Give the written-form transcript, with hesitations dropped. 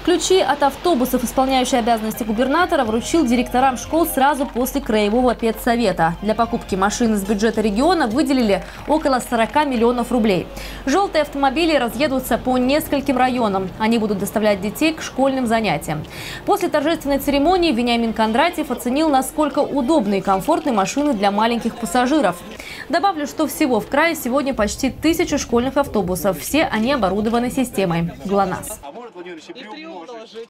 Ключи от автобусов, исполняющий обязанности губернатора, вручил директорам школ сразу после краевого педсовета. Для покупки машин из бюджета региона выделили около 40 миллионов рублей. Желтые автомобили разъедутся по нескольким районам. Они будут доставлять детей к школьным занятиям. После торжественной церемонии Вениамин Кондратьев оценил, насколько удобны и комфортны машины для маленьких пассажиров. Добавлю, что всего в крае сегодня почти 1000 школьных автобусов. Все они оборудованы системой ГЛОНАСС.